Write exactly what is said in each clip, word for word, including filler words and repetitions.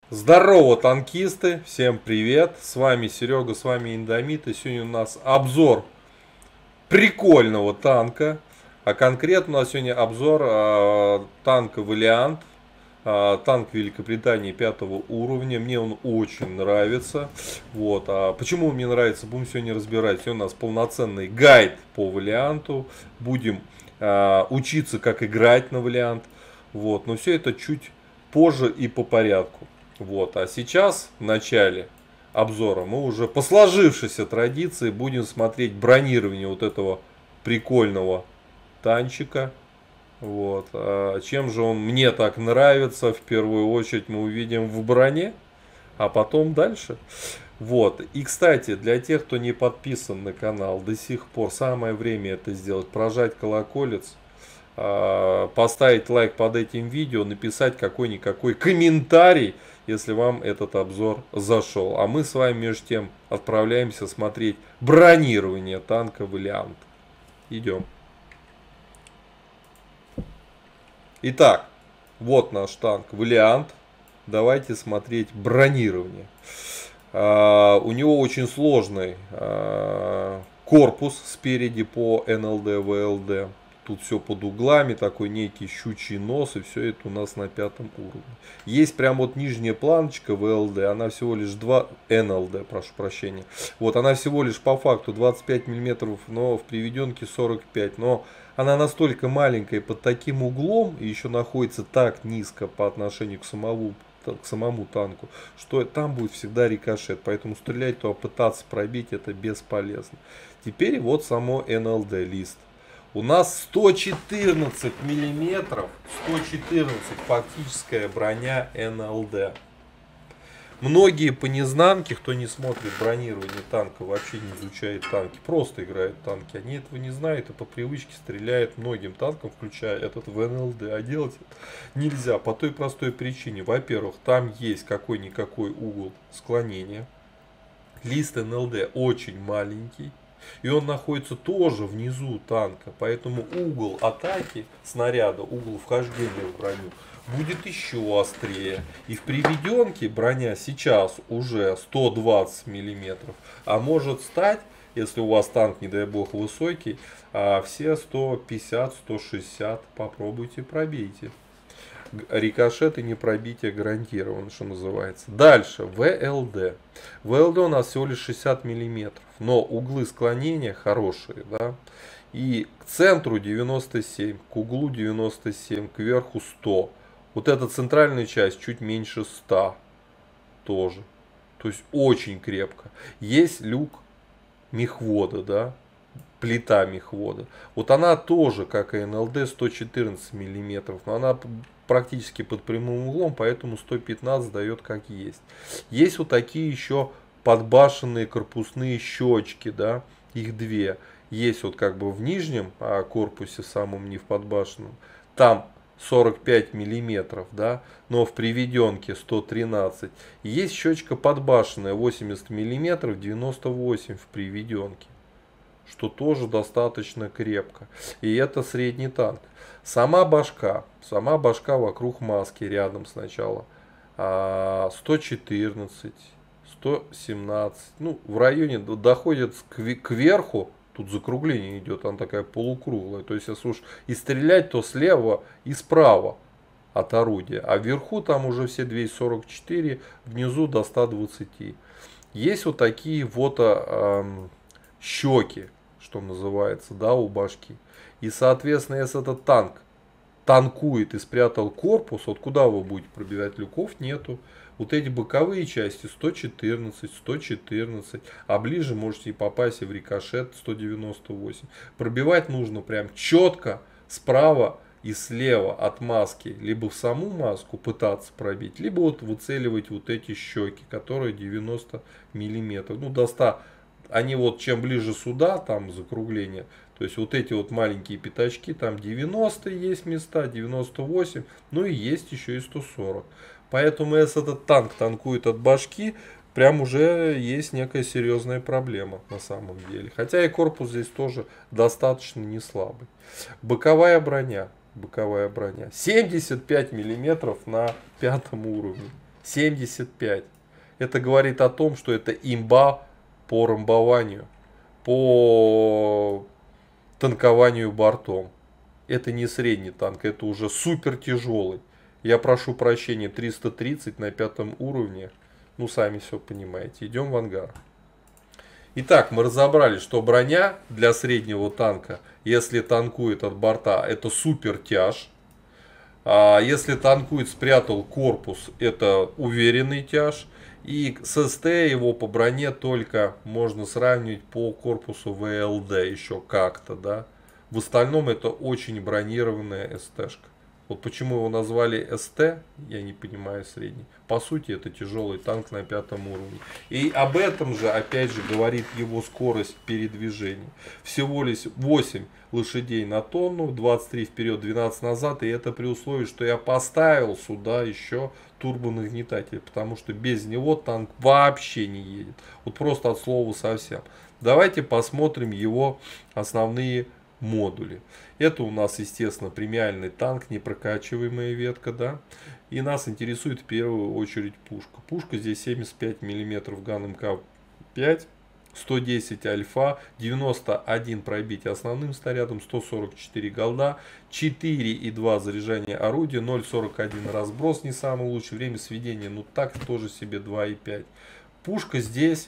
Здорово, танкисты! Всем привет! С вами Серега, с вами Индомит. И сегодня у нас обзор прикольного танка. А конкретно у нас сегодня обзор э, танка Valiant. Э, танк Великобритании пятого уровня. Мне он очень нравится. Вот. А почему он мне нравится, будем сегодня разбирать. Сегодня у нас полноценный гайд по Valiant. Будем э, учиться, как играть на Valiant. Вот. Но все это чуть позже и по порядку. Вот. А сейчас, в начале обзора, мы уже по сложившейся традиции будем смотреть бронирование вот этого прикольного танчика. Вот. А чем же он мне так нравится, в первую очередь мы увидим в броне, а потом дальше. Вот. И, кстати, для тех, кто не подписан на канал до сих пор, самое время это сделать. Прожать колоколец, поставить лайк под этим видео, написать какой-никакой комментарий, если вам этот обзор зашел. А мы с вами между тем отправляемся смотреть бронирование танка Valiant. Идем. Итак, вот наш танк Valiant. Давайте смотреть бронирование. А, у него очень сложный а, корпус спереди по эн эл дэ, вэ эл дэ. Тут все под углами, такой некий щучий нос, и все это у нас на пятом уровне. Есть прям вот нижняя планочка вэ эл дэ, она всего лишь два, эн эл дэ, прошу прощения. Вот она всего лишь по факту двадцать пять миллиметров, но в приведенке сорок пять. Но она настолько маленькая под таким углом, и еще находится так низко по отношению к самому, к самому танку, что там будет всегда рикошет. Поэтому стрелять, то пытаться пробить это бесполезно. Теперь вот само эн эл дэ лист. У нас сто четырнадцать миллиметров, сто четырнадцать фактическая броня эн эл дэ. Многие по незнанке, кто не смотрит бронирование танка, вообще не изучает танки, просто играют танки. Они этого не знают и по привычке стреляют многим танкам, включая этот в эн эл дэ. А делать это нельзя по той простой причине. Во-первых, там есть какой-никакой угол склонения. Лист эн эл дэ очень маленький. И он находится тоже внизу танка. Поэтому угол атаки снаряда, угол вхождения в броню будет еще острее. И в приведенке броня сейчас уже сто двадцать миллиметров. А может стать, если у вас танк, не дай бог, высокий, все сто пятьдесят — сто шестьдесят. Попробуйте, пробейте. Рикошет и непробитие гарантировано, что называется. Дальше, вэ эл дэ. вэ эл дэ у нас всего лишь шестьдесят миллиметров, но углы склонения хорошие, да. И к центру девяносто семь, к углу девяносто семь, к верху сто. Вот эта центральная часть чуть меньше ста тоже. То есть очень крепко. Есть люк мехвода, да. Плита мехвода. Вот она тоже, как и эн эл дэ, сто четырнадцать миллиметров. Но она практически под прямым углом, поэтому сто пятнадцать дает как есть. Есть вот такие еще подбашенные корпусные щечки, да, их две. Есть вот как бы в нижнем корпусе, самом не в подбашенном, там сорок пять миллиметров, да, но в приведенке сто тринадцать. Есть щечка подбашенная восемьдесят миллиметров, девяносто восемь в приведенке, что тоже достаточно крепко. И это средний танк. Сама башка, сама башка вокруг маски рядом сначала сто четырнадцать, сто семнадцать, ну в районе доходит к верху. Тут закругление идет, она такая полукруглая. То есть если уж и стрелять, то слева и справа от орудия. А вверху там уже все двести сорок четыре, внизу до ста двадцати. Есть вот такие вот эм, щеки, что называется, да, у башки. И, соответственно, если этот танк танкует и спрятал корпус, вот куда вы будете пробивать, люков нету. Вот эти боковые части сто четырнадцать, сто четырнадцать, а ближе можете и попасть и в рикошет сто девяносто восемь. Пробивать нужно прям четко справа и слева от маски, либо в саму маску пытаться пробить, либо вот выцеливать вот эти щеки, которые девяносто миллиметров, ну до ста. Они вот чем ближе сюда, там закругление, то есть вот эти вот маленькие пятачки, там девяносто есть места, девяносто восемь, ну и есть еще и сто сорок. Поэтому если этот танк танкует от башки, прям уже есть некая серьезная проблема на самом деле. Хотя и корпус здесь тоже достаточно не слабый. Боковая броня. Боковая броня. семьдесят пять миллиметров на пятом уровне. семьдесят пять. Это говорит о том, что это имба по ромбованию, по танкованию бортом. Это не средний танк, это уже супер тяжелый. Я прошу прощения, триста тридцать на пятом уровне. Ну, сами все понимаете. Идем в ангар. Итак, мы разобрали, что броня для среднего танка, если танкует от борта, это супер тяж. А если танкует, спрятал корпус, это уверенный тяж. И с СТ его по броне только можно сравнивать по корпусу ВЛД еще как-то, да. В остальном это очень бронированная СТшка. Вот почему его назвали СТ, я не понимаю, средний. По сути, это тяжелый танк на пятом уровне. И об этом же, опять же, говорит его скорость передвижения. Всего лишь восемь лошадей на тонну, двадцать три вперед, двенадцать назад. И это при условии, что я поставил сюда еще турбонагнетатель. Потому что без него танк вообще не едет. Вот просто от слова совсем. Давайте посмотрим его основные модули. Это у нас, естественно, премиальный танк, непрокачиваемая ветка, да. И нас интересует в первую очередь пушка. Пушка здесь семьдесят пять миллиметров ган эм ка пять, сто десять альфа, девяносто один пробитие основным снарядом, сто сорок четыре голда, четыре и два заряжания орудия, ноль целых сорок один разброс, не самое лучшее время сведения, ну так тоже себе два и пять. Пушка здесь,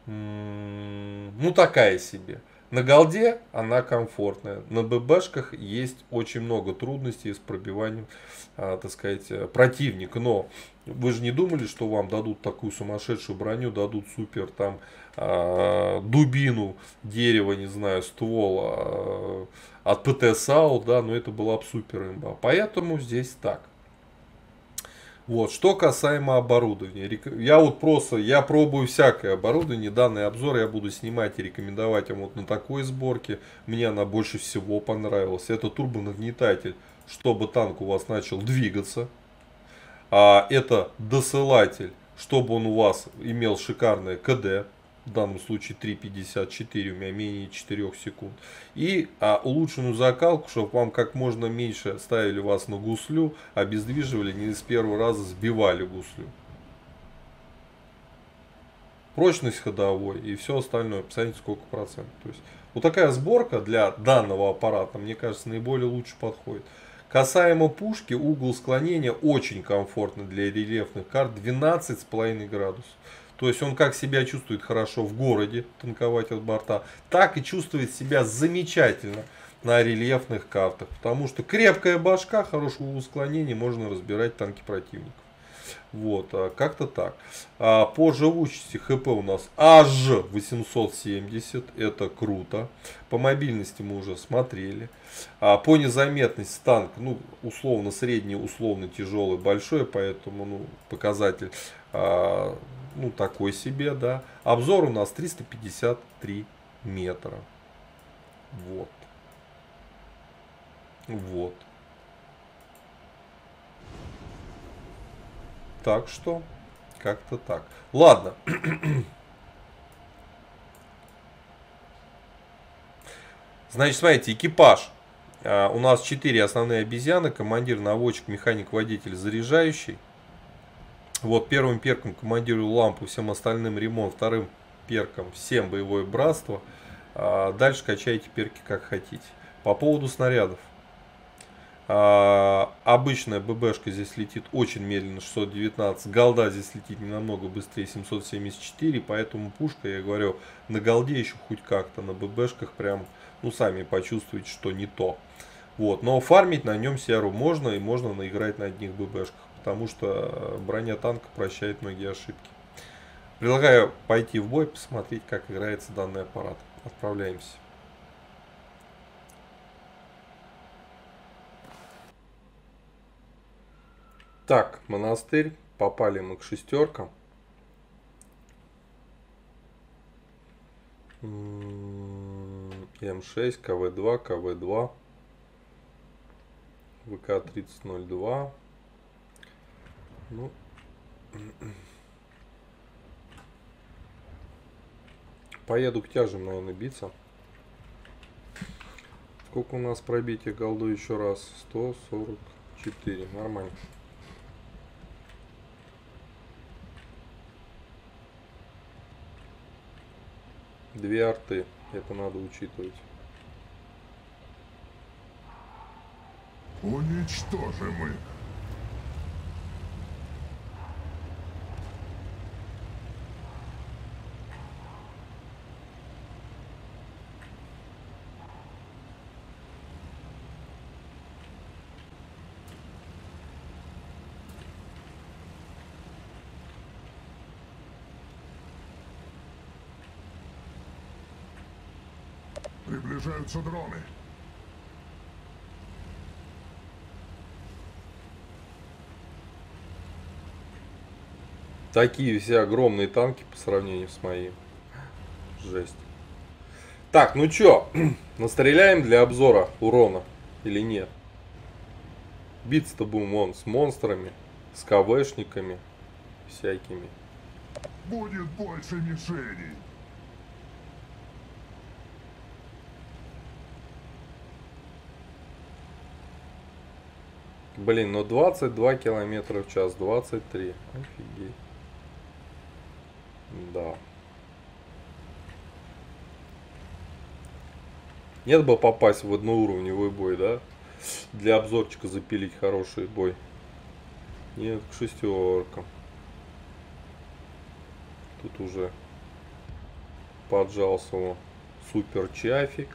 ну такая себе. На голде она комфортная. На ББшках есть очень много трудностей с пробиванием, а, так сказать, противника. Но вы же не думали, что вам дадут такую сумасшедшую броню, дадут супер там а, дубину, дерево, не знаю, ствол а, от ПТ-САУ, да, но это была бы супер имба. Поэтому здесь так. Вот, что касаемо оборудования. Я вот просто, я пробую всякое оборудование. Данный обзор я буду снимать и рекомендовать вам вот на такой сборке. Мне она больше всего понравилась. Это турбонагнетатель, чтобы танк у вас начал двигаться. А это досылатель, чтобы он у вас имел шикарное КД. В данном случае три пятьдесят четыре, у меня менее четырёх секунд. И а, улучшенную закалку, чтобы вам как можно меньше ставили вас на гуслю, обездвиживали, не с первого раза сбивали гуслю. Прочность ходовой и все остальное. Посмотрите, сколько процентов. То есть, вот такая сборка для данного аппарата, мне кажется, наиболее лучше подходит. Касаемо пушки, угол склонения очень комфортный для рельефных карт, двенадцать с половиной градусов. То есть он как себя чувствует хорошо в городе, танковать от борта, так и чувствует себя замечательно на рельефных картах. Потому что крепкая башка, хорошего угла склонения, можно разбирать танки противников. Вот, как-то так. А по живучести ХП у нас аж восемьсот семьдесят, это круто. По мобильности мы уже смотрели. А по незаметности танк, ну, условно средний, условно тяжелый, большой, поэтому, ну, показатель, а, ну, такой себе, да. Обзор у нас триста пятьдесят три метра. Вот. Вот. Так что, как-то так. Ладно. Значит, смотрите, экипаж. А, у нас четыре основные обезьяны. Командир, наводчик, механик, водитель, заряжающий. Вот первым перком командирую лампу, всем остальным ремонт. Вторым перком всем боевое братство. А, дальше качайте перки как хотите. По поводу снарядов. А, обычная ББшка здесь летит очень медленно, шестьсот девятнадцать. Голда здесь летит не намного быстрее, семьсот семьдесят четыре. Поэтому пушка, я говорю, на голде еще хоть как-то. На ББшках прям, ну, сами почувствуете, что не то. Вот. Но фармить на нем серу можно, и можно наиграть на одних ББшках. Потому что броня танка прощает многие ошибки. Предлагаю пойти в бой, посмотреть, как играется данный аппарат. Отправляемся. Так, монастырь. Попали мы к шестеркам. эм шесть, ка вэ два, ка вэ два. вэ ка тридцать ноль два. Ну, поеду к тяжам, наверное, биться. Сколько у нас пробития голду еще раз? сто сорок четыре. Нормально. Две арты. Это надо учитывать. Уничтожим их. Приближаются дроны. Такие все огромные танки по сравнению с моим. Жесть. Так, ну чё, настреляем для обзора урона или нет? Биться-то будем вон с монстрами, с КВшниками всякими. Будет больше мишеней. Блин, ну двадцать два километра в час, двадцать три. Офигеть. Да. Нет бы попасть в одноуровневый бой, да? Для обзорчика запилить хороший бой. Нет, к шестеркам. Тут уже поджался он супер чафик.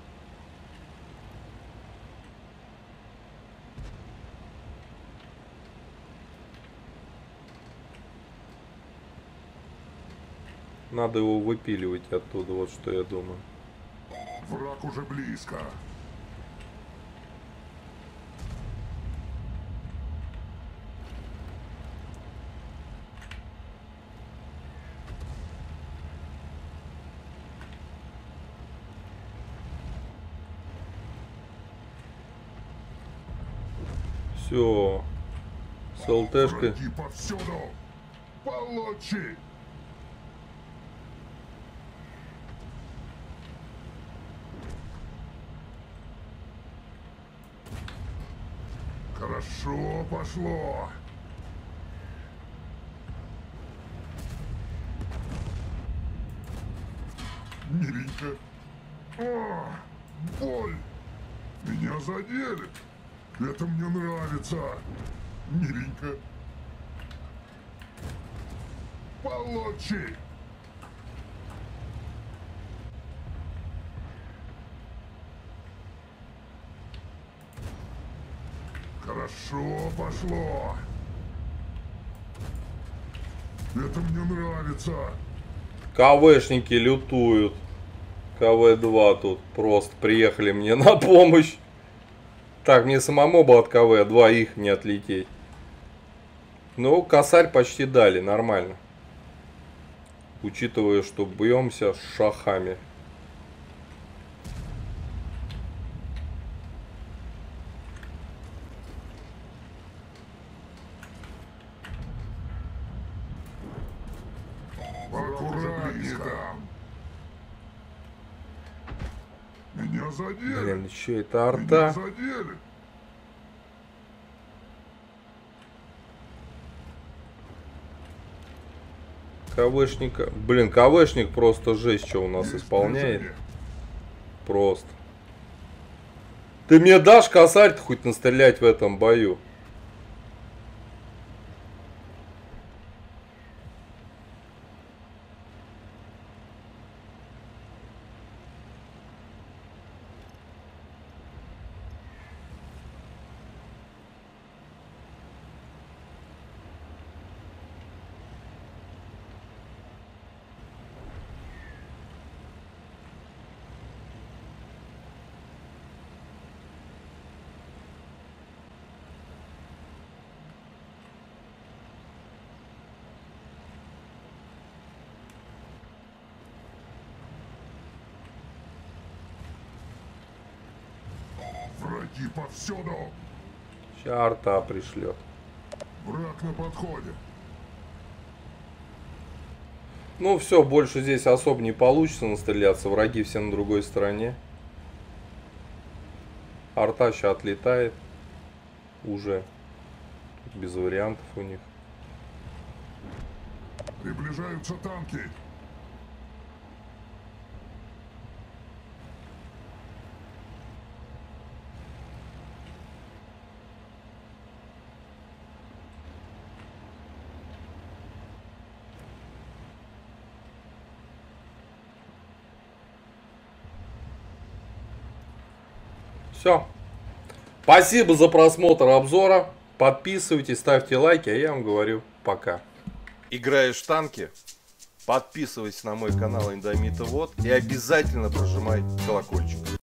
Надо его выпиливать оттуда, вот что я думаю. Враг уже близко. Все. С ЛТшкой. Враги повсюду. Получи. Хорошо пошло. Миленько. А, боль. Меня задели. Это мне нравится. Миленько. Получи. Хорошо пошло. Это мне нравится. КВшники лютуют. КВ два тут просто приехали мне на помощь. Так, мне самому бы от КВ два их не отлететь. Ну, косарь почти дали, нормально. Учитывая, что бьемся с шахами. Аккуратнее там. Меня задели. Блин, еще это Меня арта. задели. КВшника. Блин, КВшник просто жесть, что у нас Есть исполняет. движение. Просто. Ты мне дашь косарь-то хоть настрелять в этом бою? Враги повсюду. Сейчас арта пришлет. Враг на подходе. Ну все, больше здесь особо не получится настреляться. Враги все на другой стороне. Арта сейчас отлетает. Уже. Тут без вариантов у них. Приближаются танки. Все. Спасибо за просмотр обзора. Подписывайтесь, ставьте лайки, а я вам говорю пока. Играешь в танки? Подписывайся на мой канал Индомита Вот и обязательно прожимай колокольчик.